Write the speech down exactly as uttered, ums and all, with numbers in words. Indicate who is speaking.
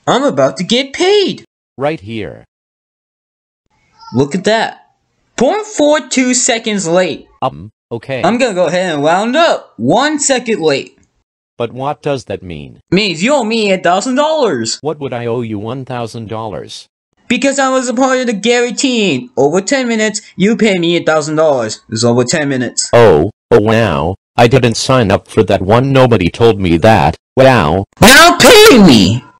Speaker 1: I'm about to get paid.
Speaker 2: Right here.
Speaker 1: Look at that. zero point four two seconds late.
Speaker 2: Um, okay.
Speaker 1: I'm gonna go ahead and round up. One second late.
Speaker 2: But what does that mean?
Speaker 1: Means you owe me a thousand dollars.
Speaker 2: What would I owe you one thousand dollars?
Speaker 1: Because I was a part of the guarantee. Over ten minutes, you pay me a thousand dollars. It's over ten minutes.
Speaker 2: Oh, oh wow. I didn't sign up for that one. Nobody told me that. Wow.
Speaker 1: Now pay me!